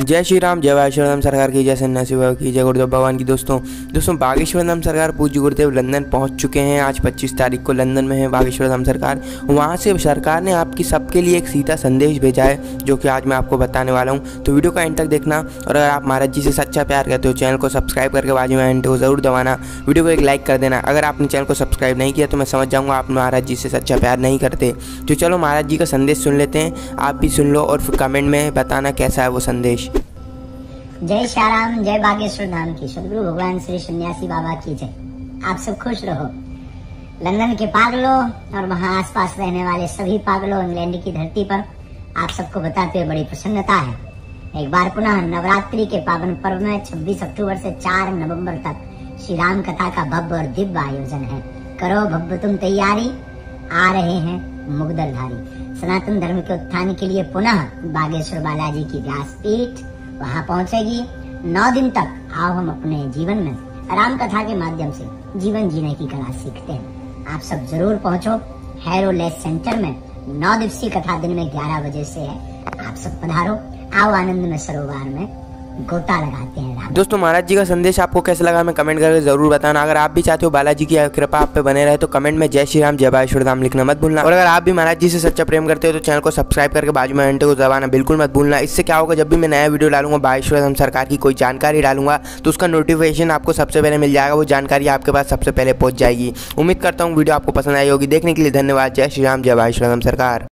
जय श्री राम, जय बागेश्वर धाम सरकार की, जय सन्यासी बाबा की, जय गुरुदेव भगवान की। दोस्तों बागेश्वर धाम सरकार पूज्य गुरुदेव लंदन पहुंच चुके हैं। आज 25 तारीख को लंदन में है बागेश्वर धाम सरकार। वहां से सरकार ने आपकी सबके लिए एक सीधा संदेश भेजा है, जो कि आज मैं आपको बताने वाला हूं। तो वीडियो का एंड तक देखना, और अगर आप महाराज जी से सच्चा प्यार करते हो, चैनल को सब्सक्राइब करके बाजू में घंटे को जरूर दबाना, वीडियो को एक लाइक कर देना। अगर आपने चैनल को सब्सक्राइब नहीं किया तो मैं समझ जाऊँगा आप महाराज जी से सच्चा प्यार नहीं करते। तो चलो महाराज जी का संदेश सुन लेते हैं, आप भी सुन लो और फिर कमेंट में बताना कैसा है वो संदेश। जय श्री राम, जय बागेश्वर धाम की, सदगुरु भगवान श्री सन्यासी बाबा की जय। आप सब खुश रहो। लंदन के पागलों और वहां आसपास रहने वाले सभी पागलों, इंग्लैंड की धरती पर आप सबको बताते हुए बड़ी प्रसन्नता है। एक बार पुनः नवरात्रि के पावन पर्व में 26 अक्टूबर से 4 नवंबर तक श्री राम कथा का भव्य और दिव्य आयोजन है। करो भव्य तुम तैयारी, आ रहे हैं मुगदलधारी। सनातन धर्म के उत्थान के लिए पुनः बागेश्वर बालाजी की व्यासपीठ वहां पहुंचेगी। 9 दिन तक आओ हम अपने जीवन में राम कथा के माध्यम से जीवन जीने की कला सीखते हैं। आप सब जरूर पहुंचो। हैरोलेस सेंटर में 9 दिवसीय कथा दिन में 11 बजे से है। आप सब पधारो, आओ आनंद में सरोवर में गोता लगाते हैं। दोस्तों महाराज जी का संदेश आपको कैसा लगा मैं कमेंट करके जरूर बताना। अगर आप भी चाहते हो बालाजी की कृपा आप पे बने रहे तो कमेंट में जय श्री राम, जय बागेश्वर धाम लिखना मत भूलना। और अगर आप भी महाराज जी से सच्चा प्रेम करते हो तो चैनल को सब्सक्राइब करके बाजू में घंटे को दबाना बिल्कुल मत भूलना। इससे क्या होगा, जब भी मैं नया वीडियो डालूंगा, बागेश्वर धाम सरकार की कोई जानकारी डालूंगा, तो उसका नोटिफिकेशन आपको सबसे पहले मिल जाएगा। वो जानकारी आपके पास सबसे पहले पहुंच जाएगी। उम्मीद करता हूँ वीडियो आपको पसंद आई होगी। देखने के लिए धन्यवाद। जय श्री राम, जय बागेश्वर धाम सरकार।